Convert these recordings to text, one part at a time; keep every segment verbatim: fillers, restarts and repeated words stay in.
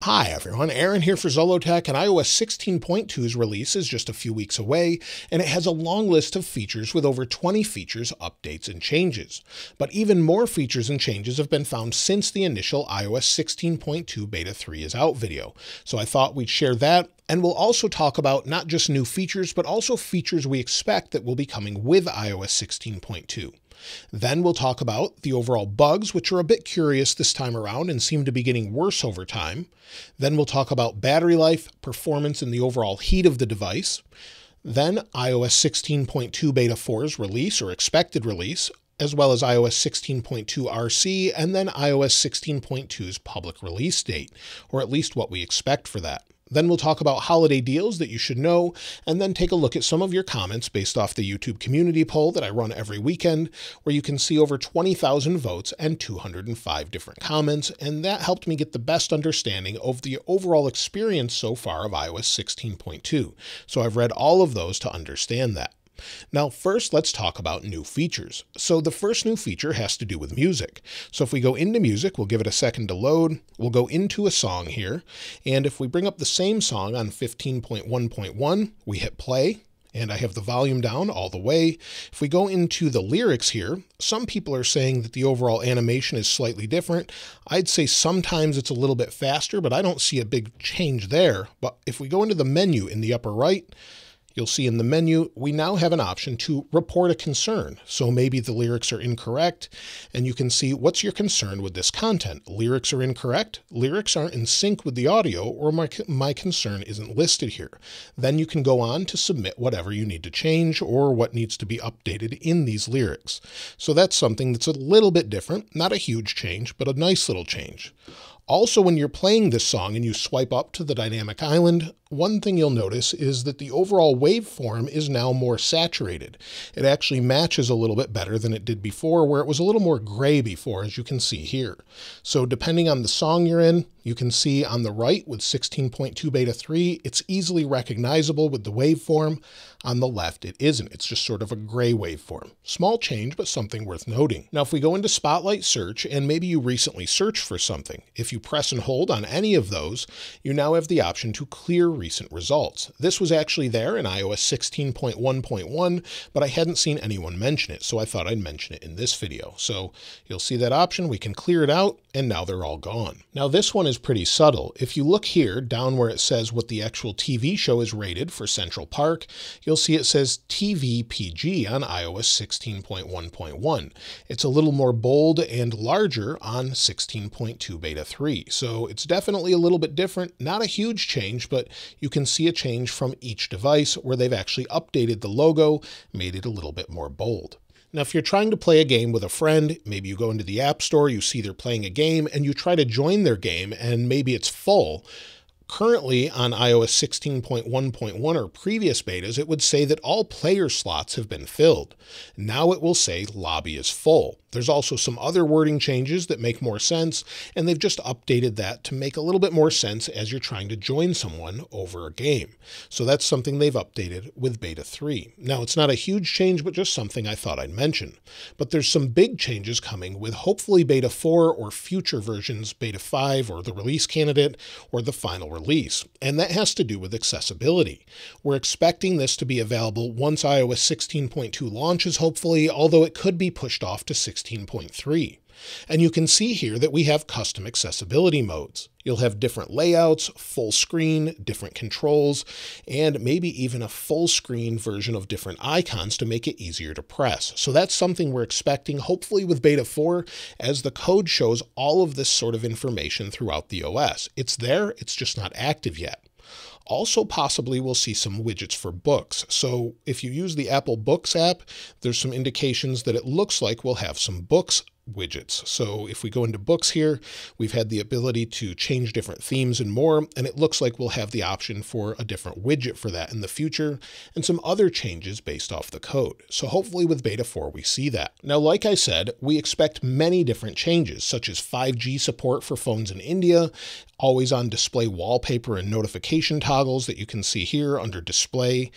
Hi everyone, Aaron here for Zollotech, and iOS sixteen point two's release is just a few weeks away, and it has a long list of features with over twenty features, updates, and changes. But even more features and changes have been found since the initial iOS sixteen point two Beta three is out video, so I thought we'd share that. And we'll also talk about not just new features, but also features we expect that will be coming with iOS sixteen point two. Then we'll talk about the overall bugs, which are a bit curious this time around and seem to be getting worse over time. Then we'll talk about battery life, performance, and the overall heat of the device. Then iOS sixteen point two Beta four's release or expected release, as well as iOS sixteen point two R C, and then iOS sixteen point two's public release date, or at least what we expect for that. Then we'll talk about holiday deals that you should know, and then take a look at some of your comments based off the YouTube community poll that I run every weekend, where you can see over twenty thousand votes and two hundred five different comments, and that helped me get the best understanding of the overall experience so far of iOS sixteen point two. So I've read all of those to understand that. Now, first, let's talk about new features. So the first new feature has to do with music. So if we go into music, we'll give it a second to load. We'll go into a song here. And if we bring up the same song on fifteen point one point one, we hit play. And I have the volume down all the way. If we go into the lyrics here, some people are saying that the overall animation is slightly different. I'd say sometimes it's a little bit faster, but I don't see a big change there. But if we go into the menu in the upper right, you'll see in the menu, we now have an option to report a concern. So maybe the lyrics are incorrect, and you can see what's your concern with this content. Lyrics are incorrect, lyrics aren't in sync with the audio, or my, my concern isn't listed here. Then you can go on to submit whatever you need to change or what needs to be updated in these lyrics. So that's something that's a little bit different, not a huge change, but a nice little change. Also, when you're playing this song and you swipe up to the dynamic island, one thing you'll notice is that the overall waveform is now more saturated. It actually matches a little bit better than it did before, where it was a little more gray before, as you can see here. So depending on the song you're in, you can see on the right with sixteen point two Beta three, it's easily recognizable with the waveform. On the left, it isn't. It's just sort of a gray waveform. Small change, but something worth noting. Now, if we go into Spotlight Search, and maybe you recently searched for something, if you press and hold on any of those, you now have the option to clear recent results. This was actually there in iOS sixteen point one point one, but I hadn't seen anyone mention it, so I thought I'd mention it in this video. So you'll see that option, we can clear it out, and now they're all gone. Now this one is pretty subtle. If you look here, down where it says what the actual T V show is rated for Central Park, you'll see it says T V P G on iOS sixteen point one point one. It's a little more bold and larger on sixteen point two Beta three, so it's definitely a little bit different. Not a huge change, but you can see a change from each device where they've actually updated the logo, made it a little bit more bold. Now, if you're trying to play a game with a friend, maybe you go into the App Store, you see they're playing a game, and you try to join their game, and maybe it's full. Currently on iOS sixteen point one point one or previous betas, it would say that all player slots have been filled. Now it will say lobby is full. There's also some other wording changes that make more sense, and they've just updated that to make a little bit more sense as you're trying to join someone over a game. So that's something they've updated with Beta three. Now, it's not a huge change, but just something I thought I'd mention. But there's some big changes coming with hopefully Beta four or future versions, Beta five or the release candidate or the final release. And that has to do with accessibility. We're expecting this to be available once iOS sixteen point two launches, hopefully, although it could be pushed off to sixteen point three. And you can see here that we have custom accessibility modes. You'll have different layouts, full screen, different controls, and maybe even a full screen version of different icons to make it easier to press. So that's something we're expecting, hopefully with Beta four, as the code shows all of this sort of information throughout the O S. It's there, it's just not active yet. Also, possibly we'll see some widgets for books. So if you use the Apple Books app, there's some indications that it looks like we'll have some books widgets. So if we go into books here, we've had the ability to change different themes and more, and it looks like we'll have the option for a different widget for that in the future, and some other changes based off the code. So hopefully with Beta four, we see that. Now, like I said, we expect many different changes, such as five G support for phones in India, always on display wallpaper and notification toggles that you can see here under display.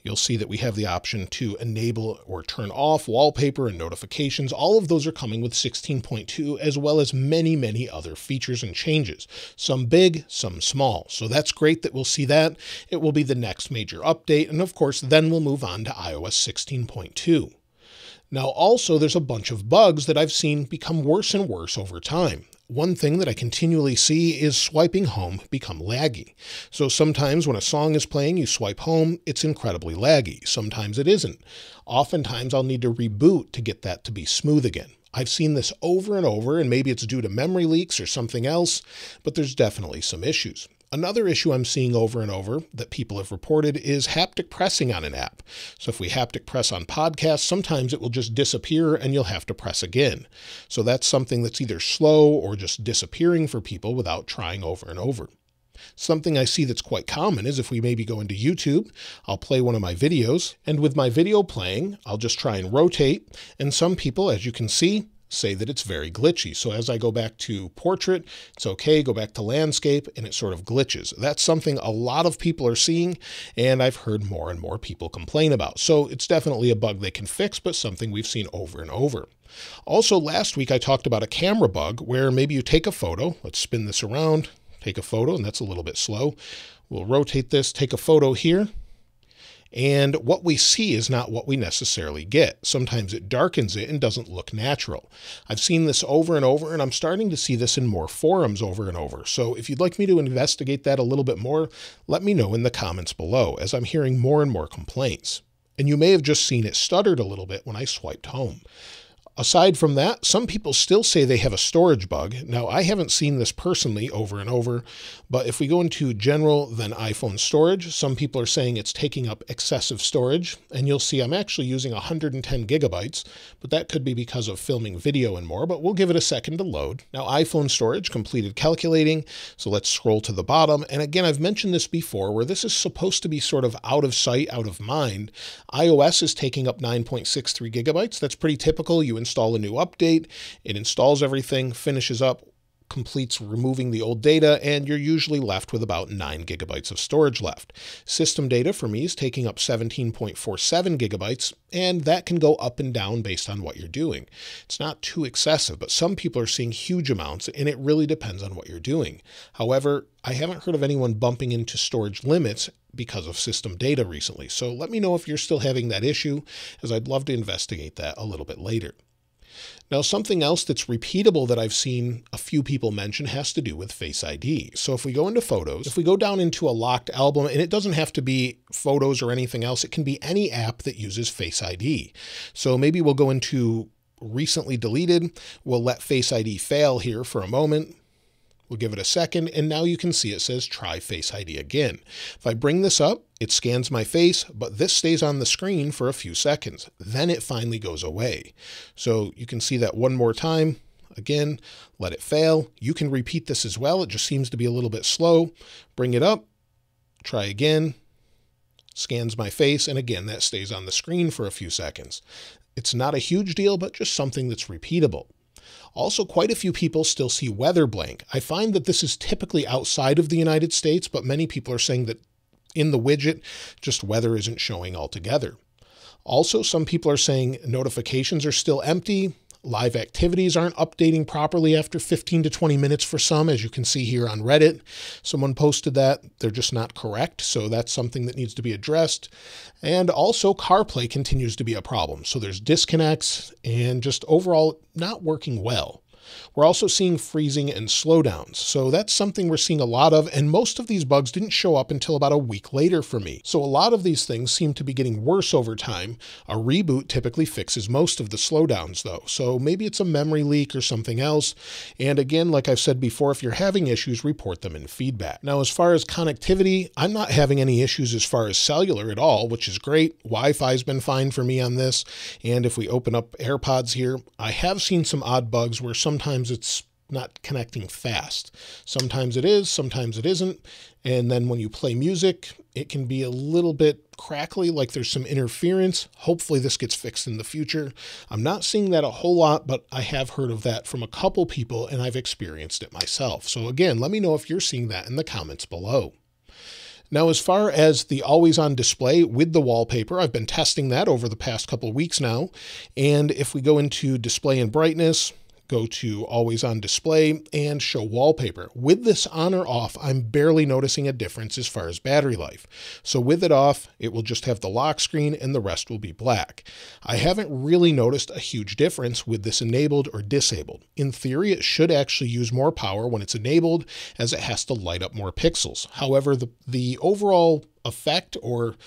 You'll see that we have the option to enable or turn off wallpaper and notifications. All of those are coming with sixteen point two, as well as many, many other features and changes, some big, some small. So that's great that we'll see that. It will be the next major update. And of course, then we'll move on to i O S sixteen point two. Now, also, there's a bunch of bugs that I've seen become worse and worse over time. One thing that I continually see is swiping home become laggy. So sometimes when a song is playing, you swipe home, it's incredibly laggy. Sometimes it isn't. Oftentimes I'll need to reboot to get that to be smooth again. I've seen this over and over, and maybe it's due to memory leaks or something else, but there's definitely some issues. Another issue I'm seeing over and over that people have reported is haptic pressing on an app. So if we haptic press on podcasts, sometimes it will just disappear and you'll have to press again. So that's something that's either slow or just disappearing for people without trying over and over. Something I see that's quite common is if we maybe go into YouTube, I'll play one of my videos, and with my video playing, I'll just try and rotate. And some people, as you can see, say that it's very glitchy. So as I go back to portrait, it's okay, go back to landscape, and it sort of glitches. That's something a lot of people are seeing, and I've heard more and more people complain about. So it's definitely a bug they can fix, but something we've seen over and over. Also, last week I talked about a camera bug where maybe you take a photo, let's spin this around, take a photo, and that's a little bit slow. We'll rotate this, take a photo here. And what we see is not what we necessarily get. Sometimes it darkens it and doesn't look natural. I've seen this over and over, and I'm starting to see this in more forums over and over. So if you'd like me to investigate that a little bit more, let me know in the comments below, as I'm hearing more and more complaints. And you may have just seen it stuttered a little bit when I swiped home. Aside from that, some people still say they have a storage bug. Now, I haven't seen this personally over and over, but if we go into general, then iPhone storage, some people are saying it's taking up excessive storage, and you'll see I'm actually using one hundred ten gigabytes, but that could be because of filming video and more, but we'll give it a second to load. Now, iPhone storage completed calculating, so let's scroll to the bottom. And again, I've mentioned this before, where this is supposed to be sort of out of sight, out of mind. iOS is taking up nine point six three gigabytes. That's pretty typical. You install a new update, it installs everything, finishes up, completes removing the old data, and you're usually left with about nine gigabytes of storage left. System data for me is taking up seventeen point four seven gigabytes, and that can go up and down based on what you're doing. It's not too excessive, but some people are seeing huge amounts, and it really depends on what you're doing. However, I haven't heard of anyone bumping into storage limits because of system data recently. So let me know if you're still having that issue, as I'd love to investigate that a little bit later. Now, something else that's repeatable that I've seen a few people mention has to do with Face I D. So if we go into Photos, if we go down into a locked album, and it doesn't have to be Photos or anything else, it can be any app that uses Face I D. So maybe we'll go into Recently Deleted. We'll let Face I D fail here for a moment. We'll give it a second, and now you can see it says try Face I D again. If I bring this up, it scans my face, but this stays on the screen for a few seconds. Then it finally goes away. So you can see that one more time. Again, let it fail. You can repeat this as well. It just seems to be a little bit slow. Bring it up, try again, scans my face, and again, that stays on the screen for a few seconds. It's not a huge deal, but just something that's repeatable. Also, quite a few people still see weather blank. I find that this is typically outside of the United States, but many people are saying that in the widget, just weather isn't showing altogether. Also, some people are saying notifications are still empty. Live activities aren't updating properly after fifteen to twenty minutes for some, as you can see here on Reddit. Someone posted that. They're just not correct, so that's something that needs to be addressed. And also, CarPlay continues to be a problem. So there's disconnects and just overall not working well. We're also seeing freezing and slowdowns. So that's something we're seeing a lot of, and most of these bugs didn't show up until about a week later for me. So a lot of these things seem to be getting worse over time. A reboot typically fixes most of the slowdowns though. So maybe it's a memory leak or something else. And again, like I've said before, if you're having issues, report them in feedback. Now, as far as connectivity, I'm not having any issues as far as cellular at all, which is great. Wi-Fi's been fine for me on this. And if we open up AirPods here, I have seen some odd bugs where some Sometimes it's not connecting fast. Sometimes it is, sometimes it isn't. And then when you play music, it can be a little bit crackly, like there's some interference. Hopefully this gets fixed in the future. I'm not seeing that a whole lot, but I have heard of that from a couple people, and I've experienced it myself. So again, let me know if you're seeing that in the comments below. Now, as far as the always on display with the wallpaper, I've been testing that over the past couple of weeks now. And if we go into display and brightness, go to always on display and show wallpaper. With this on or off, I'm barely noticing a difference as far as battery life. So with it off, it will just have the lock screen and the rest will be black. I haven't really noticed a huge difference with this enabled or disabled. In theory, it should actually use more power when it's enabled, as it has to light up more pixels. However, the, the overall effect or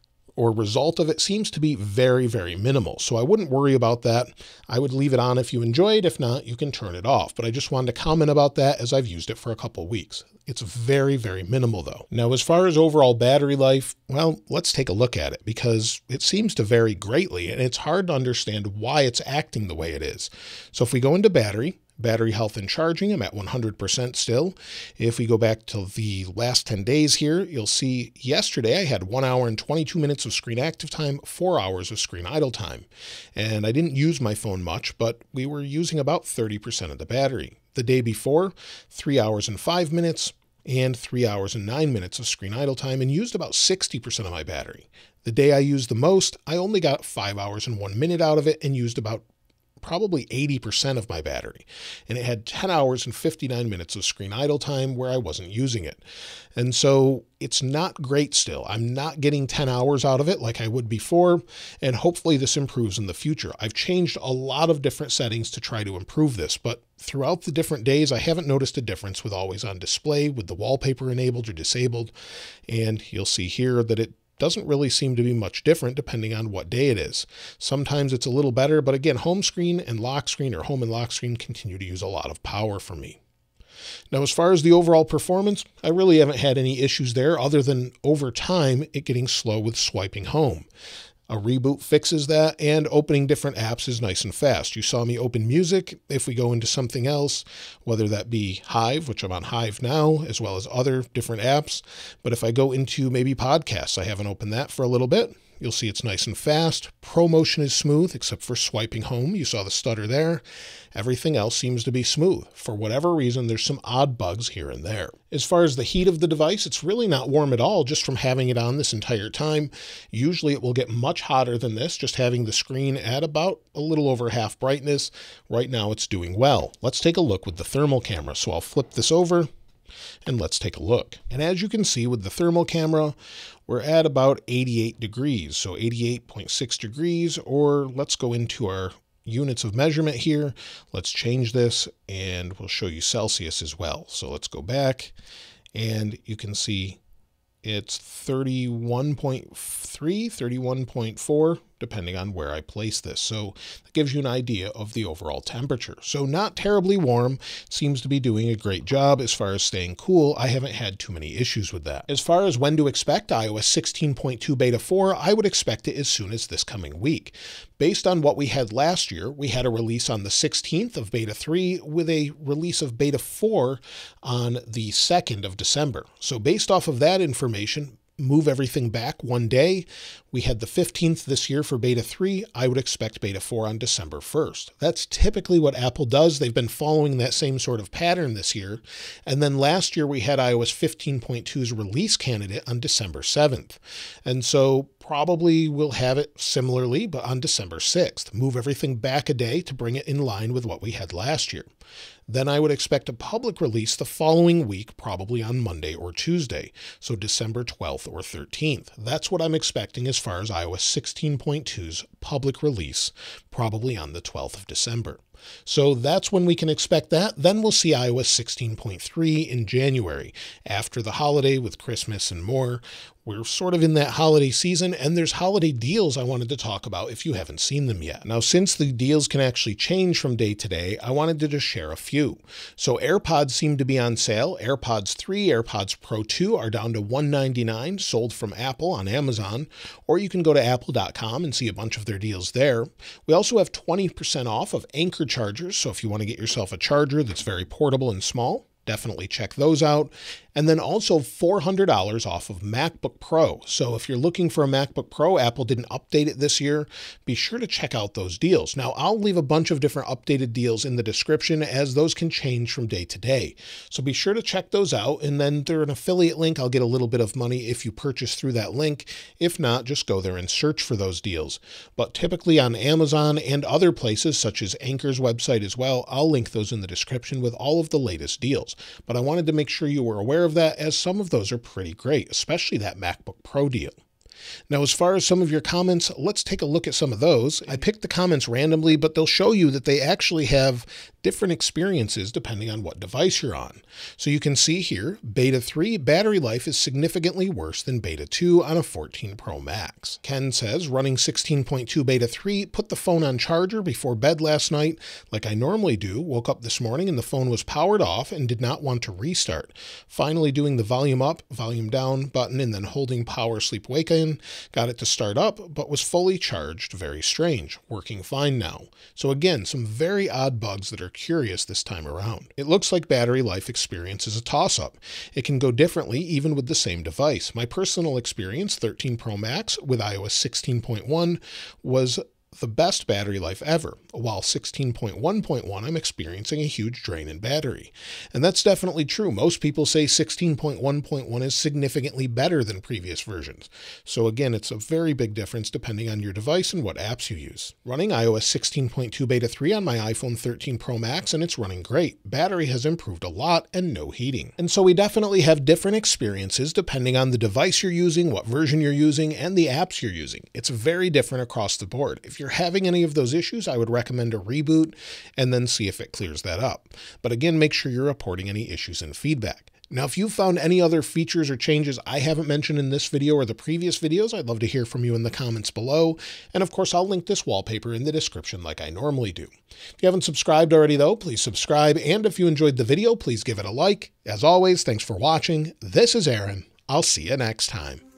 or result of it seems to be very, very minimal. So I wouldn't worry about that. I would leave it on if you enjoy it. If not, you can turn it off. But I just wanted to comment about that as I've used it for a couple of weeks. It's very, very minimal though. Now, as far as overall battery life, well, let's take a look at it because it seems to vary greatly and it's hard to understand why it's acting the way it is. So if we go into battery, Battery health and charging, I'm at one hundred percent still. If we go back to the last ten days here, you'll see yesterday I had one hour and twenty-two minutes of screen active time, four hours of screen idle time. And I didn't use my phone much, but we were using about thirty percent of the battery. The day before, three hours and five minutes and three hours and nine minutes of screen idle time and used about sixty percent of my battery. The day I used the most, I only got five hours and one minute out of it and used about probably eighty percent of my battery. And it had ten hours and fifty-nine minutes of screen idle time where I wasn't using it. And so it's not great still. I'm not getting ten hours out of it like I would before. And hopefully this improves in the future. I've changed a lot of different settings to try to improve this, but throughout the different days, I haven't noticed a difference with always on display, with the wallpaper enabled or disabled. And you'll see here that it doesn't really seem to be much different depending on what day it is. Sometimes it's a little better, but again, home screen and lock screen or home and lock screen continue to use a lot of power for me. Now, as far as the overall performance, I really haven't had any issues there other than over time, it getting slow with swiping home. A reboot fixes that, and opening different apps is nice and fast. You saw me open music. If we go into something else, whether that be Hive, which I'm on Hive now, as well as other different apps. But if I go into maybe podcasts, I haven't opened that for a little bit. You'll see it's nice and fast. ProMotion is smooth, except for swiping home. You saw the stutter there. Everything else seems to be smooth. For whatever reason, there's some odd bugs here and there. As far as the heat of the device, it's really not warm at all just from having it on this entire time. Usually it will get much hotter than this, just having the screen at about a little over half brightness. Right now it's doing well. Let's take a look with the thermal camera. So I'll flip this over and let's take a look. And as you can see with the thermal camera, we're at about eighty-eight degrees. So eighty-eight point six degrees, or let's go into our units of measurement here. Let's change this and we'll show you Celsius as well. So let's go back and you can see it's thirty-one point three, thirty-one point four, depending on where I place this. So that gives you an idea of the overall temperature. So not terribly warm, seems to be doing a great job as far as staying cool. I haven't had too many issues with that. As far as when to expect i O S sixteen point two beta four, I would expect it as soon as this coming week. Based on what we had last year, we had a release on the sixteenth of beta three with a release of beta four on the second of December. So based off of that information, move everything back one day. We had the fifteenth this year for beta three. I would expect beta four on December first. That's typically what Apple does. They've been following that same sort of pattern this year. And then last year we had i O S fifteen point two's release candidate on December seventh. And so probably we'll have it similarly, but on December sixth. Move everything back a day to bring it in line with what we had last year. Then I would expect a public release the following week, probably on Monday or Tuesday, so December twelfth or thirteenth. That's what I'm expecting as far as i O S sixteen point two's public release, probably on the twelfth of December. So that's when we can expect that. Then we'll see i O S sixteen point three in January, after the holiday with Christmas and more. We're sort of in that holiday season, and there's holiday deals I wanted to talk about if you haven't seen them yet. Now, since the deals can actually change from day to day, I wanted to just share a few. So AirPods seem to be on sale. AirPods three, AirPods Pro two are down to one ninety-nine, sold from Apple on Amazon, or you can go to apple dot com and see a bunch of their deals there. We also have twenty percent off of Anchor chargers, so if you want to get yourself a charger that's very portable and small, definitely check those out. and then also four hundred dollars off of MacBook Pro. So if you're looking for a MacBook Pro, Apple didn't update it this year, be sure to check out those deals. Now, I'll leave a bunch of different updated deals in the description, as those can change from day to day. So be sure to check those out, and then through an affiliate link, I'll get a little bit of money if you purchase through that link. If not, just go there and search for those deals. But typically on Amazon and other places, such as Anchor's website as well, I'll link those in the description with all of the latest deals. But I wanted to make sure you were aware of that, as some of those are pretty great, especially that MacBook Pro deal. Now, as far as some of your comments, let's take a look at some of those. I picked the comments randomly, but they'll show you that they actually have different experiences depending on what device you're on. So you can see here, Beta three battery life is significantly worse than Beta two on a fourteen Pro Max. Ken says, running sixteen point two Beta three, put the phone on charger before bed last night like I normally do, woke up this morning and the phone was powered off and did not want to restart. Finally doing the volume up, volume down button and then holding power sleep wake in, got it to start up, but was fully charged. Very strange. Working fine now. So again, some very odd bugs that are curious this time around. It looks like battery life experience is a toss-up. It can go differently even with the same device. My personal experience, thirteen Pro Max with i O S sixteen point one, was the best battery life ever, while sixteen point one point one I'm experiencing a huge drain in battery. And that's definitely true. Most people say sixteen point one point one is significantly better than previous versions. So again, it's a very big difference depending on your device and what apps you use. Running i O S sixteen point two Beta three on my iPhone thirteen Pro Max, and it's running great. Battery has improved a lot and no heating. And so we definitely have different experiences depending on the device you're using, what version you're using, and the apps you're using. It's very different across the board. If you're having any of those issues, I would recommend a reboot and then see if it clears that up. But again, make sure you're reporting any issues and feedback. Now, if you've found any other features or changes I haven't mentioned in this video or the previous videos, I'd love to hear from you in the comments below. And of course, I'll link this wallpaper in the description like I normally do. If you haven't subscribed already though, please subscribe. And if you enjoyed the video, please give it a like. As always, thanks for watching. This is Aaron. I'll see you next time.